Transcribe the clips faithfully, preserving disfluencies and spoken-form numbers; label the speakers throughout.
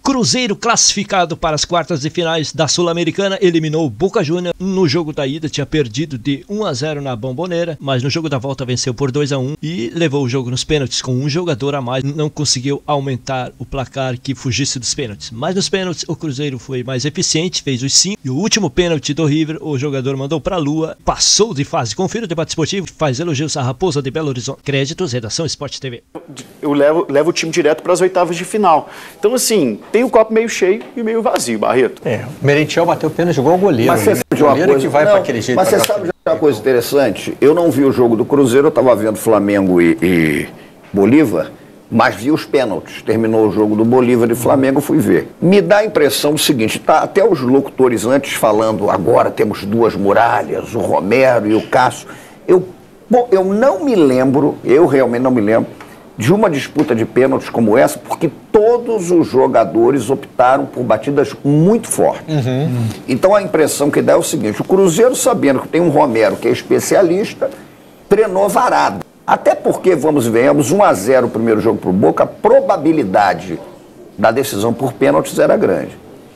Speaker 1: Cruzeiro, classificado para as quartas de finais da Sul-Americana, eliminou o Boca Juniors. No jogo da ida tinha perdido de um a zero na Bombonera, mas no jogo da volta venceu por dois a um e levou o jogo nos pênaltis com um jogador a mais. Não conseguiu aumentar o placar que fugisse dos pênaltis. Mas nos pênaltis o Cruzeiro foi mais eficiente, fez os cinco. E o último pênalti do River, o jogador mandou para a lua, passou de fase. Confira o debate esportivo, faz elogios à Raposa de Belo Horizonte. Créditos, redação Sport T V.
Speaker 2: Eu levo, levo o time direto para as oitavas de final. Então, assim, tem o copo meio cheio e meio vazio, Barreto.
Speaker 3: É, o Merentiel bateu pênalti igual o goleiro.
Speaker 4: Mas você
Speaker 3: né?
Speaker 4: sabe de uma
Speaker 3: goleiro
Speaker 4: coisa,
Speaker 3: que vai
Speaker 4: não,
Speaker 3: para aquele jeito.
Speaker 4: Mas você sabe de uma coisa interessante? Eu não vi o jogo do Cruzeiro, eu estava vendo Flamengo e, e Bolívar, mas vi os pênaltis. Terminou o jogo do Bolívar e Flamengo, fui ver. Me dá a impressão do seguinte, tá, até os locutores antes falando, agora temos duas muralhas, o Romero e o Cássio. Eu, bom, eu não me lembro, eu realmente não me lembro, de uma disputa de pênaltis como essa, porque todos os jogadores optaram por batidas muito fortes. Uhum. Então a impressão que dá é o seguinte, o Cruzeiro, sabendo que tem um Romero que é especialista, treinou varado. Até porque, vamos e venhamos, um a zero o primeiro jogo para o Boca, a probabilidade da decisão por pênaltis era grande.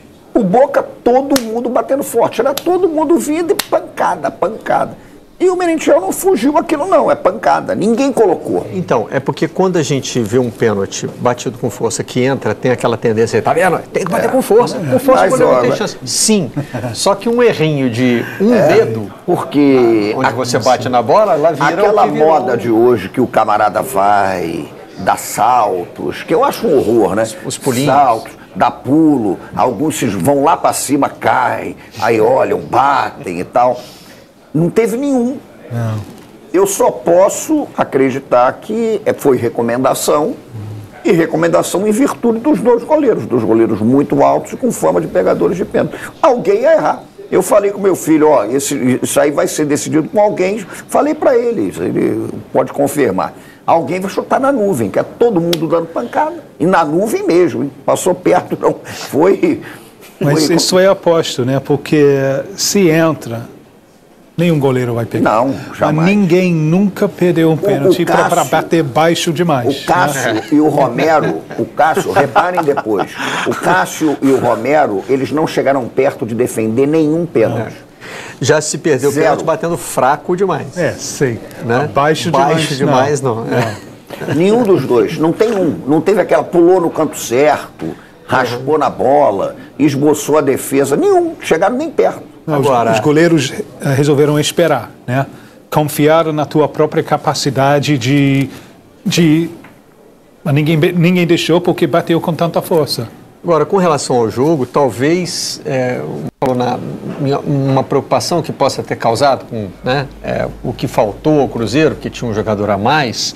Speaker 4: O Boca, todo mundo batendo forte, era todo mundo vindo e pancada, pancada. E o Merentiel não fugiu aquilo não, é pancada, ninguém colocou.
Speaker 3: Então, é porque quando a gente vê um pênalti batido com força que entra, tem aquela tendência, tá vendo? Tem que bater é. com força, com força quando não tem chance. Sim, só que um errinho de um é, dedo,
Speaker 4: porque
Speaker 3: onde você bate na bola, ela vira
Speaker 4: aquela moda de hoje que o camarada vai, dá saltos, que eu acho um horror, né?
Speaker 3: Os pulinhos.
Speaker 4: Saltos, dá pulo, alguns vão lá pra cima, caem, aí olham, batem e tal. Não teve nenhum. Não. Eu só posso acreditar que foi recomendação, e recomendação em virtude dos dois goleiros, dos goleiros muito altos e com fama de pegadores de pênalti. Alguém ia errar. Eu falei com meu filho, ó, esse, isso aí vai ser decidido com alguém. Falei para ele, ele pode confirmar. Alguém vai chutar na nuvem, que é todo mundo dando pancada. E na nuvem mesmo, hein? Passou perto, não. Foi...
Speaker 5: Mas
Speaker 4: foi...
Speaker 5: isso é aposto, né? Porque se entra... Nenhum goleiro vai pegar.
Speaker 4: Não, jamais.
Speaker 5: Mas ninguém nunca perdeu um pênalti para bater baixo demais.
Speaker 4: O Cássio, né? E o Romero, o Cássio, reparem depois, o Cássio e o Romero, eles não chegaram perto de defender nenhum pênalti.
Speaker 3: É. Já se perdeu o pênalti batendo fraco demais.
Speaker 5: É, sei.
Speaker 3: Né?
Speaker 5: Baixo demais.
Speaker 3: Baixo demais, não. não. É.
Speaker 4: Nenhum dos dois. Não tem um. Não teve aquela, pulou no canto certo, raspou uhum. na bola, esboçou a defesa. Nenhum. Chegaram nem perto.
Speaker 5: Não, Agora, os, os goleiros resolveram esperar, né? Confiar na tua própria capacidade de... de... Ninguém, ninguém deixou porque bateu com tanta força.
Speaker 3: Agora, com relação ao jogo, talvez é, uma, uma preocupação que possa ter causado com né, é, o que faltou ao Cruzeiro, que tinha um jogador a mais.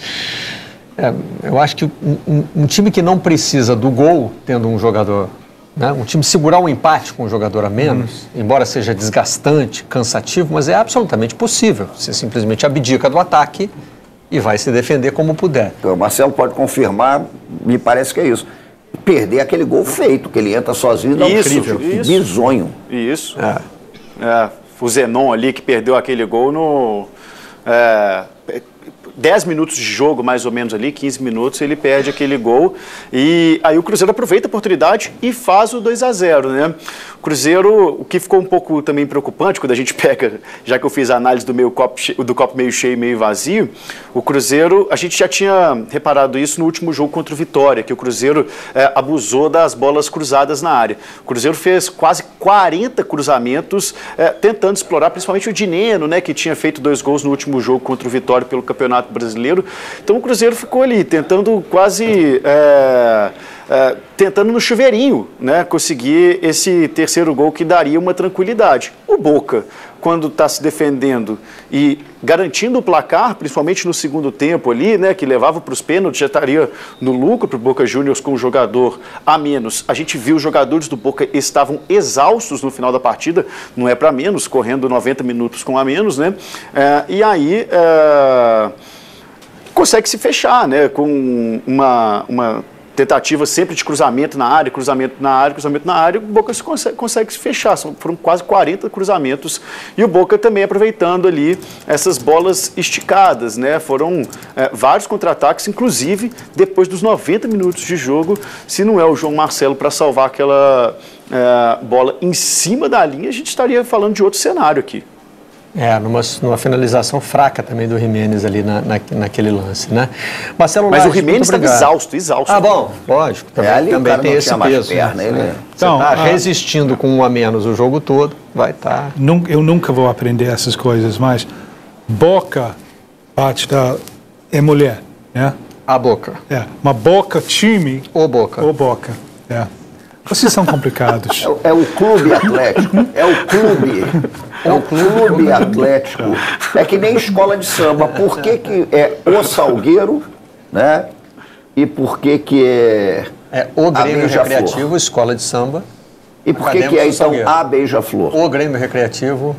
Speaker 3: É, eu acho que um, um, um time que não precisa do gol, tendo um jogador... Né? Um time segurar um empate com um jogador a menos, hum. embora seja desgastante, cansativo, mas é absolutamente possível. Você simplesmente abdica do ataque e vai se defender como puder.
Speaker 4: Então, o Marcelo pode confirmar, me parece que é isso. Perder aquele gol feito, que ele entra sozinho e dá um
Speaker 2: incrível. Isso.
Speaker 4: Bizonho.
Speaker 2: Isso. É. É, o Zenon ali que perdeu aquele gol no... É, dez minutos de jogo, mais ou menos ali, quinze minutos, ele perde aquele gol e aí o Cruzeiro aproveita a oportunidade e faz o dois a zero, né? O Cruzeiro, o que ficou um pouco também preocupante quando a gente pega, já que eu fiz a análise do, meio copo, do copo meio cheio e meio vazio, o Cruzeiro, a gente já tinha reparado isso no último jogo contra o Vitória, que o Cruzeiro é, abusou das bolas cruzadas na área. O Cruzeiro fez quase quarenta cruzamentos é, tentando explorar, principalmente o Dineno, né, que tinha feito dois gols no último jogo contra o Vitória pelo Campeonato Brasileiro. Então o Cruzeiro ficou ali, tentando quase... É, é, tentando no chuveirinho, né, conseguir esse terceiro gol que daria uma tranquilidade. O Boca, quando está se defendendo e garantindo o placar, principalmente no segundo tempo ali, né, que levava para os pênaltis, já estaria no lucro para o Boca Juniors com um jogador a menos. A gente viu os jogadores do Boca estavam exaustos no final da partida, não é para menos, correndo noventa minutos com a menos, né, é, e aí... É, consegue se fechar, né, com uma, uma tentativa sempre de cruzamento na área, cruzamento na área, cruzamento na área, o Boca se consegue, consegue se fechar. Foram quase quarenta cruzamentos e o Boca também aproveitando ali essas bolas esticadas, né? Foram é, vários contra-ataques, inclusive depois dos noventa minutos de jogo, se não é o João Marcelo para salvar aquela é, bola em cima da linha, a gente estaria falando de outro cenário aqui.
Speaker 3: É, numa, numa finalização fraca também do Jimenez ali na, na, naquele lance, né? Marcelo
Speaker 2: Mas
Speaker 3: Lages,
Speaker 2: o Jimenez estava exausto, exausto.
Speaker 3: Ah, bom, lógico, também,
Speaker 4: É, ali
Speaker 3: também
Speaker 4: o cara
Speaker 3: tem
Speaker 4: não
Speaker 3: esse
Speaker 4: tinha mais
Speaker 3: peso.
Speaker 4: perna,
Speaker 3: né?
Speaker 4: ele-
Speaker 3: É.
Speaker 5: Então,
Speaker 3: Você tá
Speaker 5: ah,
Speaker 3: resistindo com um a menos o jogo todo, vai estar... Tá.
Speaker 5: Nun- Eu nunca vou aprender essas coisas, mas Boca bate da é mulher, né?
Speaker 3: A Boca,
Speaker 5: É, uma Boca time
Speaker 3: ou Boca.
Speaker 5: ou Boca. É. Vocês são complicados.
Speaker 4: É o- É o clube atlético, é o clube, é o clube atlético. É que nem escola de samba. Por que que é o Salgueiro, né? E por que que é
Speaker 3: É o
Speaker 4: a
Speaker 3: Grêmio
Speaker 4: Beija-Flor?
Speaker 3: Recreativo, escola de samba.
Speaker 4: E por que que
Speaker 3: Acadêmicos
Speaker 4: é
Speaker 3: do
Speaker 4: então
Speaker 3: Salgueiro.
Speaker 4: a Beija-Flor?
Speaker 3: O Grêmio Recreativo.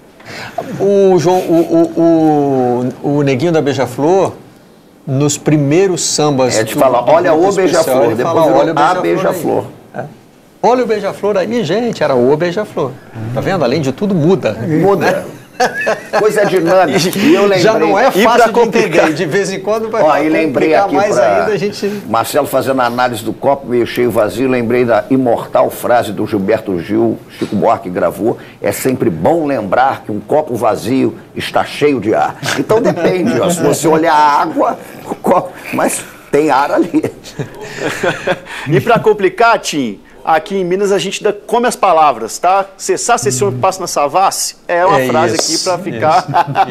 Speaker 3: O, João, o, o, o, o Neguinho da Beija-Flor, nos primeiros sambas...
Speaker 4: É de
Speaker 3: do-
Speaker 4: falar,
Speaker 3: do
Speaker 4: olha
Speaker 3: grupo
Speaker 4: o
Speaker 3: especial,
Speaker 4: Beija-Flor,
Speaker 3: ele
Speaker 4: depois
Speaker 3: fala,
Speaker 4: virou
Speaker 3: olha o
Speaker 4: a
Speaker 3: Beija-Flor
Speaker 4: Beija-Flor.
Speaker 3: aí. É. Olha o Beija-Flor aí, gente, era o Beija-Flor. Tá vendo? Além de tudo, muda.
Speaker 4: Muda. Coisa dinâmica. E eu lembrei,
Speaker 3: Já não é
Speaker 2: E pra
Speaker 3: fácil de
Speaker 2: complicar-
Speaker 3: entender. De vez em quando vai
Speaker 4: Ó, e lembrei
Speaker 3: complicar
Speaker 4: aqui
Speaker 3: mais
Speaker 4: pra
Speaker 3: ainda, a gente...
Speaker 4: Marcelo fazendo a análise do copo meio cheio vazio, lembrei da imortal frase do Gilberto Gil, Chico Buarque gravou, é sempre bom lembrar que um copo vazio está cheio de ar. Então depende, ó, se você olhar a água, o copo, mas tem ar ali.
Speaker 2: E para complicar, Tim, aqui em Minas a gente ainda come as palavras, tá? Cessar sessão e passa na Savassi é uma
Speaker 3: É
Speaker 2: frase
Speaker 3: isso,
Speaker 2: aqui para ficar.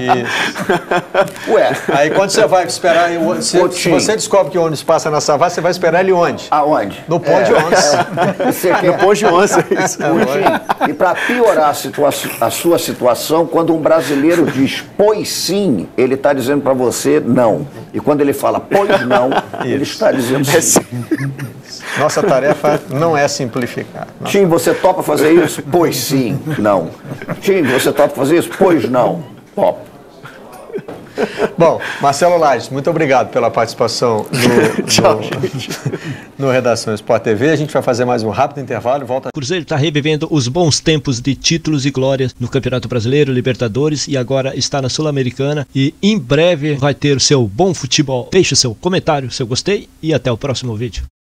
Speaker 3: Isso.
Speaker 4: Ué,
Speaker 3: Aí quando você vai esperar, se, se
Speaker 4: Coutinho.
Speaker 3: você descobre que o ônibus passa na Savassi, você vai esperar ele onde?
Speaker 4: aonde?
Speaker 3: No ponto de ônibus.
Speaker 4: Você
Speaker 2: No
Speaker 4: quer...
Speaker 2: ponto de onça, é isso.
Speaker 4: Coutinho, e para piorar a, situa a sua situação, quando um brasileiro diz pois sim, ele está dizendo para você não. E quando ele fala pois não, ele está dizendo sim.
Speaker 3: Nossa tarefa não é simplificar. Nossa.
Speaker 4: Tim, você topa fazer isso? Pois sim, não. Tim, você topa fazer isso? Pois não. Topa.
Speaker 3: Bom, Marcelo Lages, muito obrigado pela participação no,
Speaker 2: Tchau,
Speaker 3: no, no Redação Sport T V. A gente vai fazer mais um rápido intervalo. Volta.
Speaker 1: O Cruzeiro está revivendo os bons tempos de títulos e glórias no Campeonato Brasileiro, Libertadores e agora está na Sul-Americana e em breve vai ter o seu bom futebol. Deixe seu comentário, seu gostei e até o próximo vídeo.